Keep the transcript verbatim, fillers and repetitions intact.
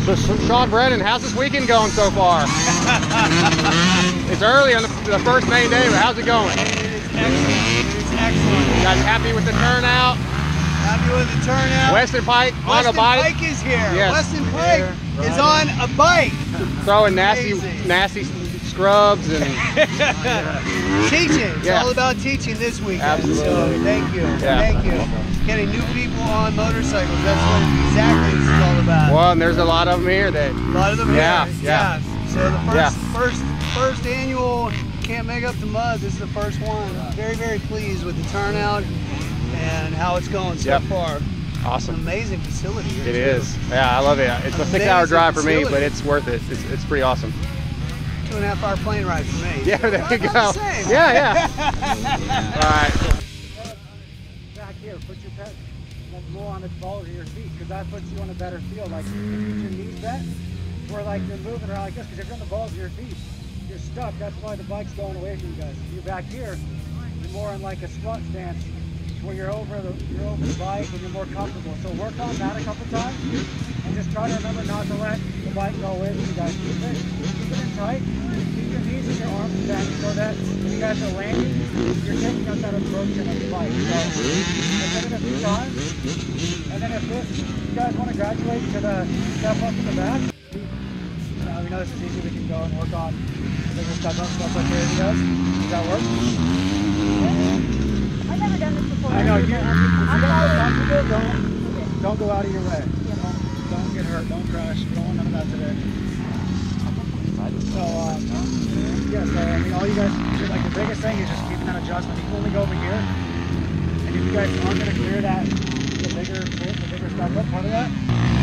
So, Sean Brennan, how's this weekend going so far? It's early on the, the first main day, but how's it going? It is excellent. It is excellent. You guys happy with the turnout? Happy with the turnout. Weston Peick on a bike. Weston Peick is here. Yes. Weston Peick Here, is right. on a bike. Throwing nasty, Amazing. nasty scrubs and Teaching. It's Yeah. all about teaching this weekend. Absolutely. So thank you. Yeah. Thank you. Getting new people on motorcycles. That's what exactly this is all about. well, and there's a lot of them here that. A lot of them Yeah, here. yeah. Yeah. So the first, Yeah. first, first annual Can't Make Up the Mud. This is the first one. Very, very pleased with the turnout and how it's going so Yep. far. It's an Awesome. amazing facility here. It too. is. Yeah, I love it. It's a six-hour Amazing drive for me, facility. but it's worth it. It's, it's pretty awesome. Two and a half hour plane ride for me. Yeah, there you About go. the same. Yeah, yeah. All right. Back here, put your pet like more on the balls of your feet, because that puts you on a better feel. Like if you keep your knees bent, where like you're moving around like this, because if you're on the balls of your feet, you're stuck. That's why the bike's going away from you guys. If you're back here, you're more in like a squat stance, where you're over the you're over the bike and you're more comfortable. So work on that a couple times, and just try to remember not to let the bike go away from you guys. Keep it, keep it in tight. Keep your knees and your arms bent so that when you guys are landing, you're taking up that approach of the bike. So hit it a few times, and then if this, you guys want to graduate to the step up to the back, uh, we know this is easy. We can go and work on the bigger step up stuff like this, guys. Does that work? I've never done this before. I know you. If you don't feel comfortable, don't don't go out of your way. Don't, don't get hurt. Don't crash. We don't want none of that today. So um, yeah. So I mean, all you guys, like the biggest thing is just keeping that adjustment. You can only go over here, and if you guys aren't going to clear that, the bigger, the bigger step up, part of that.